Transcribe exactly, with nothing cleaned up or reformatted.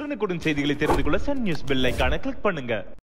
உடனுக்குடன் செய்திகளை தெரிந்து கொள்ள சன் நியூஸ் பெல் ஐகானை கிளிக் பண்ணுங்க.